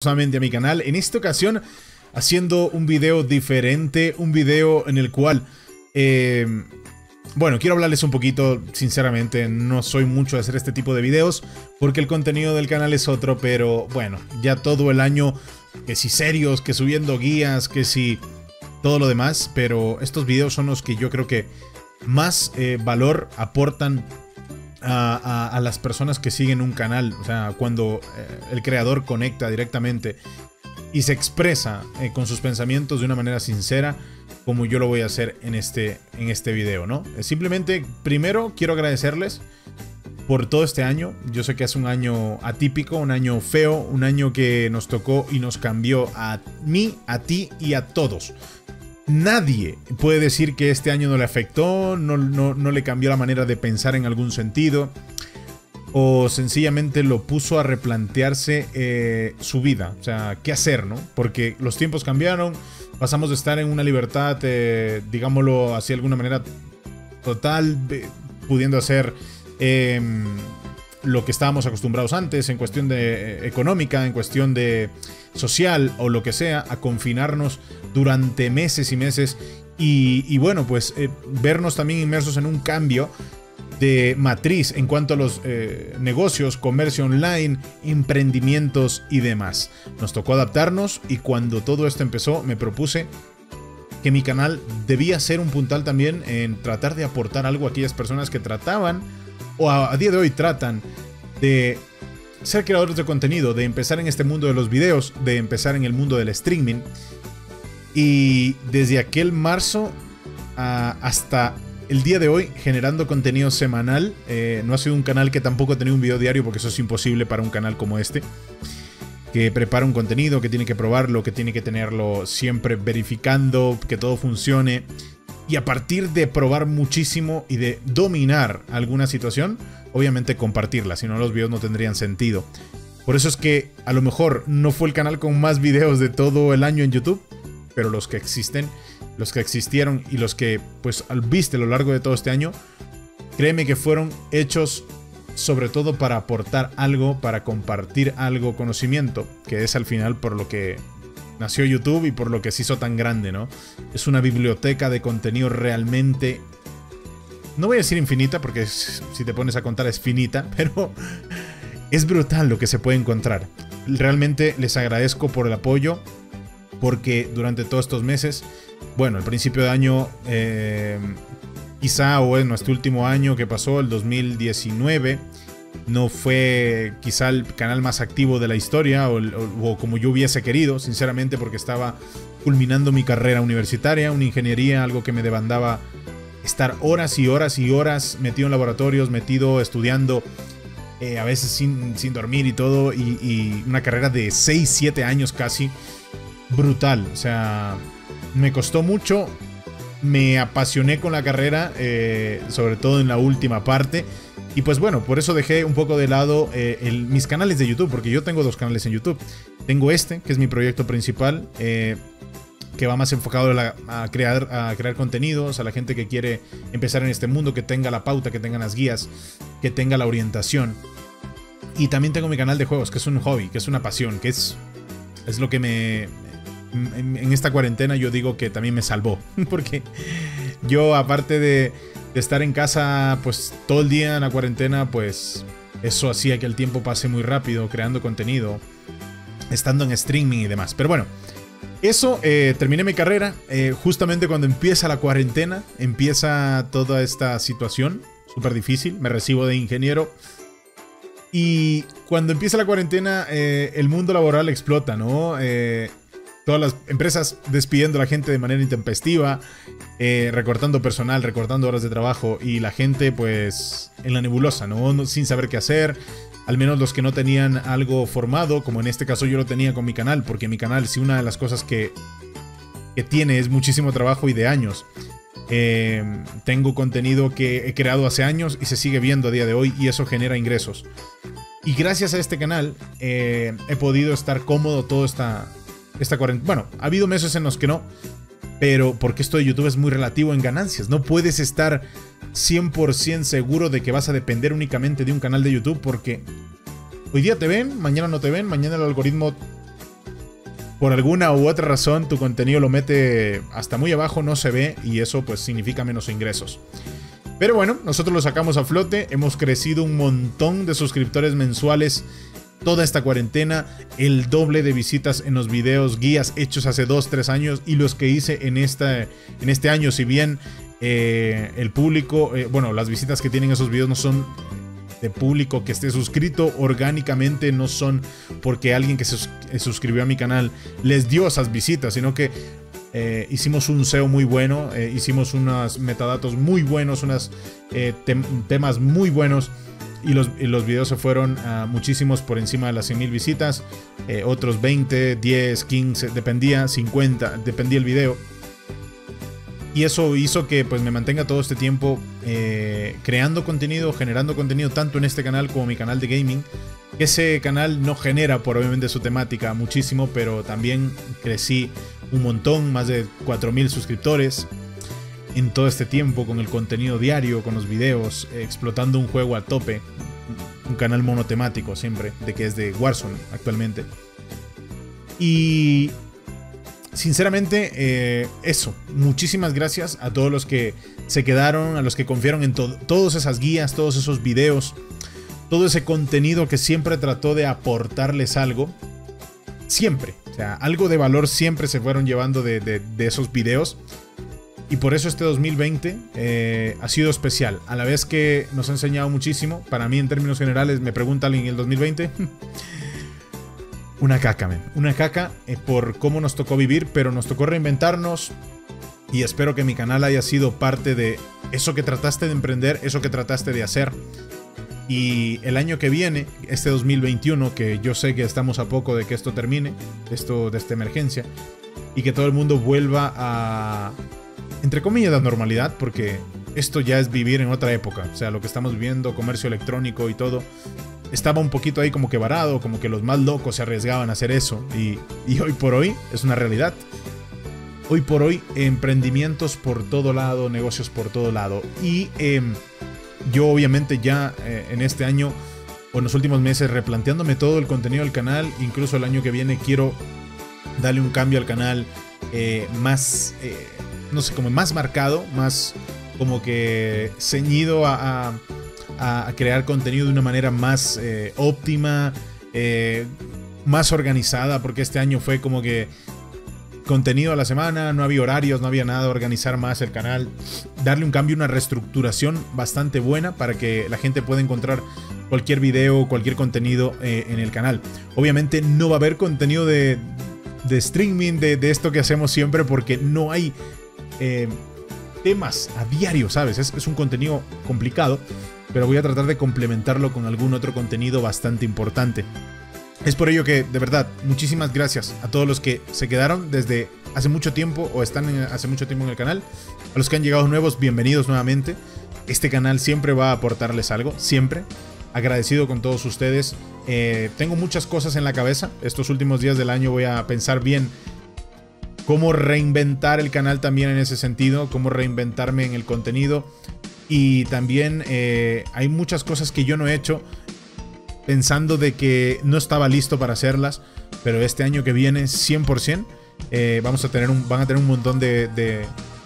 A mi canal. En esta ocasión haciendo un video diferente, un video en el cual bueno, quiero hablarles un poquito. Sinceramente no soy mucho de hacer este tipo de videos porque el contenido del canal es otro, pero bueno, ya todo el año que si serios, que subiendo guías, que si todo lo demás, pero estos videos son los que yo creo que más valor aportan a las personas que siguen un canal. O sea, cuando el creador conecta directamente y se expresa con sus pensamientos de una manera sincera, como yo lo voy a hacer en este video, ¿no? Simplemente, primero, quiero agradecerles por todo este año. Yo sé que es un año atípico, un año feo, un año que nos tocó y nos cambió a mí, a ti y a todos. Nadie puede decir que este año no le afectó, no le cambió la manera de pensar en algún sentido, o sencillamente lo puso a replantearse su vida. O sea, qué hacer, ¿no? Porque los tiempos cambiaron, pasamos de estar en una libertad, digámoslo así de alguna manera, total, pudiendo hacer lo que estábamos acostumbrados antes en cuestión de económica, en cuestión de social o lo que sea, a confinarnos durante meses y meses y bueno, pues vernos también inmersos en un cambio de matriz en cuanto a los negocios, comercio online, emprendimientos y demás. Nos tocó adaptarnos y cuando todo esto empezó me propuse que mi canal debía ser un puntal también en tratar de aportar algo a aquellas personas que trataban o a día de hoy tratan de ser creadores de contenido, de empezar en este mundo de los videos, de empezar en el mundo del streaming. Y desde aquel marzo hasta el día de hoy generando contenido semanal. No ha sido un canal que tampoco ha tenido un video diario, porque eso es imposible para un canal como este, que prepara un contenido, que tiene que probarlo, que tiene que tenerlo siempre verificando que todo funcione. Y a partir de probar muchísimo y de dominar alguna situación, obviamente compartirla, si no los videos no tendrían sentido. Por eso es que a lo mejor no fue el canal con más videos de todo el año en YouTube, pero los que existen, los que existieron y los que pues viste a lo largo de todo este año, créeme que fueron hechos sobre todo para aportar algo, para compartir algo, conocimiento, que es al final por lo que nació YouTube y por lo que se hizo tan grande, ¿no? Es una biblioteca de contenido realmente, no voy a decir infinita, porque si te pones a contar es finita, pero es brutal lo que se puede encontrar. Realmente les agradezco por el apoyo, porque durante todos estos meses, bueno, al principio de año, quizá, o en este último año que pasó, el 2019, no fue quizá el canal más activo de la historia, o como yo hubiese querido, sinceramente, porque estaba culminando mi carrera universitaria, una ingeniería, algo que me demandaba estar horas y horas y horas metido en laboratorios, metido estudiando, a veces sin dormir y todo, y una carrera de 6, 7 años casi, brutal. O sea, me costó mucho, me apasioné con la carrera, sobre todo en la última parte. Y pues bueno, por eso dejé un poco de lado mis canales de YouTube, porque yo tengo 2 canales en YouTube. Tengo este, que es mi proyecto principal, que va más enfocado a crear contenidos, a la gente que quiere empezar en este mundo, que tenga la pauta, que tenga las guías, que tenga la orientación. Y también tengo mi canal de juegos, que es un hobby, que es una pasión, que es lo que en esta cuarentena yo digo que también me salvó. Porque yo, aparte de estar en casa pues todo el día en la cuarentena, pues eso hacía que el tiempo pase muy rápido creando contenido, estando en streaming y demás. Pero bueno, eso, terminé mi carrera justamente cuando empieza la cuarentena, empieza toda esta situación súper difícil. Me recibo de ingeniero y cuando empieza la cuarentena el mundo laboral explota, ¿no? Todas las empresas despidiendo a la gente de manera intempestiva, recortando personal, recortando horas de trabajo, y la gente pues en la nebulosa, ¿no? Sin saber qué hacer. Al menos los que no tenían algo formado, como en este caso yo lo tenía con mi canal, porque mi canal, sí, una de las cosas que tiene es muchísimo trabajo y de años. Tengo contenido que he creado hace años y se sigue viendo a día de hoy, y eso genera ingresos. Y gracias a este canal he podido estar cómodo toda esta cuarentena. Bueno, ha habido meses en los que no, pero porque esto de YouTube es muy relativo en ganancias. No puedes estar 100% seguro de que vas a depender únicamente de un canal de YouTube, porque hoy día te ven, mañana no te ven, mañana el algoritmo por alguna u otra razón tu contenido lo mete hasta muy abajo, no se ve, y eso pues significa menos ingresos. Pero bueno, nosotros lo sacamos a flote, hemos crecido un montón de suscriptores mensuales toda esta cuarentena, el doble de visitas en los videos guías hechos hace 2-3 años y los que hice en este año. Si bien el público, bueno, las visitas que tienen esos videos no son de público que esté suscrito orgánicamente, no son porque alguien que se suscribió a mi canal les dio esas visitas, sino que hicimos un SEO muy bueno, hicimos unos metadatos muy buenos, unos temas muy buenos, y los videos se fueron muchísimos por encima de las 100.000 visitas, otros 20, 10, 15, dependía, 50, dependía el video. Y eso hizo que pues me mantenga todo este tiempo creando contenido, generando contenido tanto en este canal como mi canal de gaming. Ese canal no genera por obviamente su temática muchísimo, pero también crecí un montón, más de 4.000 suscriptores en todo este tiempo, con el contenido diario, con los videos, explotando un juego a tope. Un canal monotemático siempre, de que es de Warzone actualmente. Y sinceramente, eso. Muchísimas gracias a todos los que se quedaron, a los que confiaron en todas esas guías, todos esos videos, todo ese contenido que siempre trató de aportarles algo. Siempre. O sea, algo de valor siempre se fueron llevando de esos videos. Y por eso este 2020 ha sido especial. A la vez que nos ha enseñado muchísimo. Para mí, en términos generales, me pregunta alguien, ¿el 2020? Una caca, man. Una caca por cómo nos tocó vivir, pero nos tocó reinventarnos. Y espero que mi canal haya sido parte de eso que trataste de emprender, eso que trataste de hacer. Y el año que viene, este 2021, que yo sé que estamos a poco de que esto termine, de esta emergencia, y que todo el mundo vuelva a, entre comillas, la normalidad, porque esto ya es vivir en otra época. O sea, lo que estamos viviendo, comercio electrónico y todo, estaba un poquito ahí como que varado, como que los más locos se arriesgaban a hacer eso. Y hoy por hoy es una realidad. Hoy por hoy, emprendimientos por todo lado, negocios por todo lado. Y yo obviamente ya en este año o en los últimos meses replanteándome todo el contenido del canal. Incluso el año que viene quiero darle un cambio al canal más, no sé, como más marcado, más como que ceñido a crear contenido de una manera más óptima, más organizada, porque este año fue como que contenido a la semana, no había horarios, no había nada, organizar más el canal, darle un cambio, una reestructuración bastante buena para que la gente pueda encontrar cualquier video, cualquier contenido en el canal. Obviamente no va a haber contenido de streaming, de esto que hacemos siempre, porque no hay temas a diario, ¿sabes? Es un contenido complicado, pero voy a tratar de complementarlo con algún otro contenido bastante importante. Es por ello que, de verdad, muchísimas gracias a todos los que se quedaron desde hace mucho tiempo o están hace mucho tiempo en el canal. A los que han llegado nuevos, bienvenidos nuevamente. Este canal siempre va a aportarles algo, siempre. Agradecido con todos ustedes. Tengo muchas cosas en la cabeza. Estos últimos días del año voy a pensar bien cómo reinventar el canal también en ese sentido, cómo reinventarme en el contenido. Y también hay muchas cosas que yo no he hecho, pensando de que no estaba listo para hacerlas, pero este año que viene 100% van a tener un montón de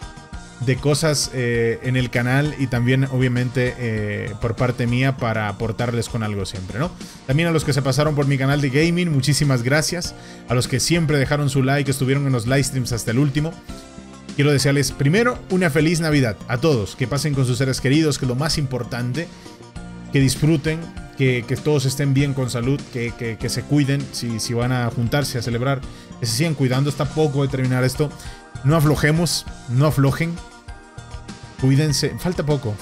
cosas en el canal, y también obviamente por parte mía para aportarles con algo siempre, ¿no? También a los que se pasaron por mi canal de gaming, muchísimas gracias. A los que siempre dejaron su like, estuvieron en los live streams hasta el último. Quiero desearles primero una feliz Navidad a todos, que pasen con sus seres queridos, que es lo más importante, que disfruten, que todos estén bien con salud, que se cuiden, si van a juntarse a celebrar, que se sigan cuidando. Está poco de terminar esto. No aflojemos, no aflojen. Cuídense, falta poco.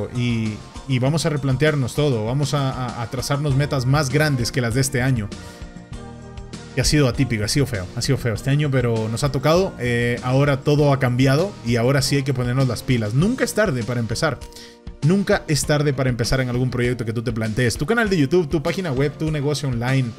Y vamos a replantearnos todo. Vamos a trazarnos metas más grandes que las de este año. Que ha sido atípico, ha sido feo este año, pero nos ha tocado. Ahora todo ha cambiado y ahora sí hay que ponernos las pilas. Nunca es tarde para empezar. Nunca es tarde para empezar en algún proyecto que tú te plantees. Tu canal de YouTube, tu página web, tu negocio online.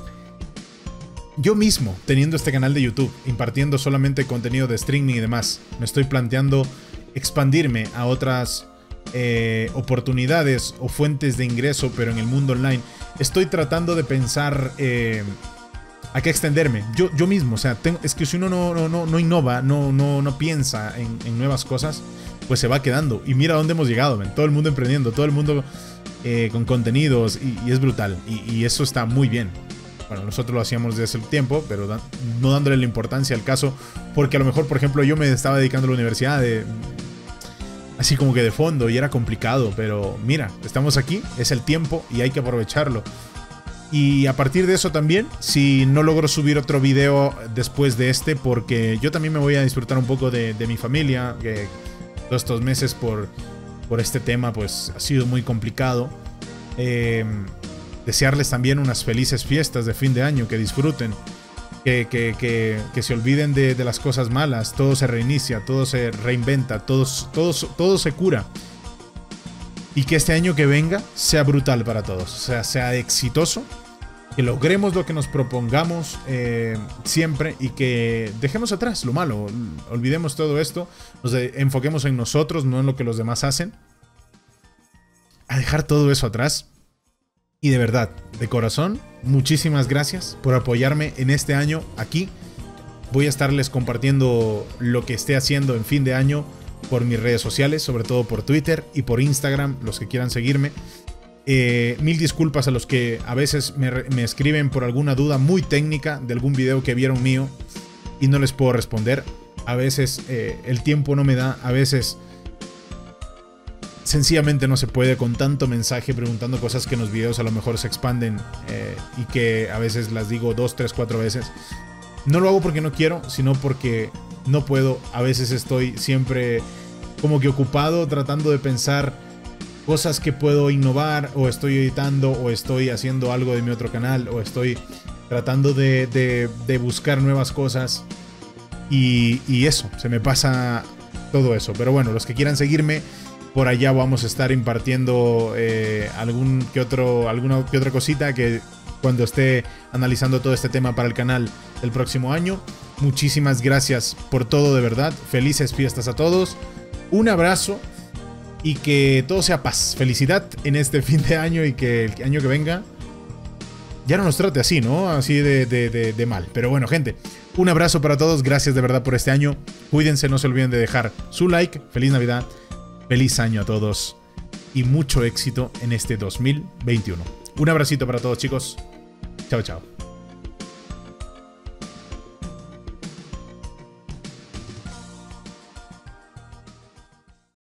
Yo mismo, teniendo este canal de YouTube, impartiendo solamente contenido de streaming y demás, me estoy planteando expandirme a otras oportunidades o fuentes de ingreso, pero en el mundo online. Estoy tratando de pensar hay que extenderme. Yo mismo, o sea, es que si uno no innova, no piensa en nuevas cosas, pues se va quedando. Y mira dónde hemos llegado, man. Todo el mundo emprendiendo, todo el mundo con contenidos, y es brutal. Y eso está muy bien. Bueno, nosotros lo hacíamos desde hace tiempo, pero no dándole la importancia al caso, porque a lo mejor, por ejemplo, yo me estaba dedicando a la universidad así como que de fondo, y era complicado, pero mira, estamos aquí, es el tiempo y hay que aprovecharlo. Y a partir de eso también, si no logro subir otro video después de este, porque yo también me voy a disfrutar un poco de mi familia, que todos estos meses por este tema pues ha sido muy complicado. Desearles también unas felices fiestas de fin de año, que disfruten, que se olviden de las cosas malas. Todo se reinicia, todo se reinventa, todo se cura. Y que este año que venga sea brutal para todos, o sea, sea exitoso, que logremos lo que nos propongamos siempre, y que dejemos atrás lo malo, olvidemos todo esto, nos enfoquemos en nosotros, no en lo que los demás hacen. A dejar todo eso atrás. Y de verdad, de corazón, muchísimas gracias por apoyarme en este año aquí. Voy a estarles compartiendo lo que esté haciendo en fin de año por mis redes sociales, sobre todo por Twitter y por Instagram, los que quieran seguirme. Mil disculpas a los que a veces me escriben por alguna duda muy técnica de algún video que vieron mío y no les puedo responder. A veces el tiempo no me da, a veces sencillamente no se puede, con tanto mensaje preguntando cosas que en los videos a lo mejor se expanden y que a veces las digo 2, 3, 4 veces. No lo hago porque no quiero, sino porque no puedo. A veces estoy siempre como que ocupado tratando de pensar cosas que puedo innovar, o estoy editando, o estoy haciendo algo de mi otro canal, o estoy tratando de buscar nuevas cosas, y eso, se me pasa todo eso. Pero bueno, los que quieran seguirme, por allá vamos a estar impartiendo alguna que otra cosita que cuando esté analizando todo este tema para el canal el próximo año. Muchísimas gracias por todo, de verdad. Felices fiestas a todos. Un abrazo y que todo sea paz, felicidad en este fin de año, y que el año que venga ya no nos trate así, ¿no? Así de mal. Pero bueno, gente, un abrazo para todos. Gracias de verdad por este año. Cuídense, no se olviden de dejar su like. Feliz Navidad. Feliz año a todos y mucho éxito en este 2021. Un abracito para todos, chicos. Chao, chao.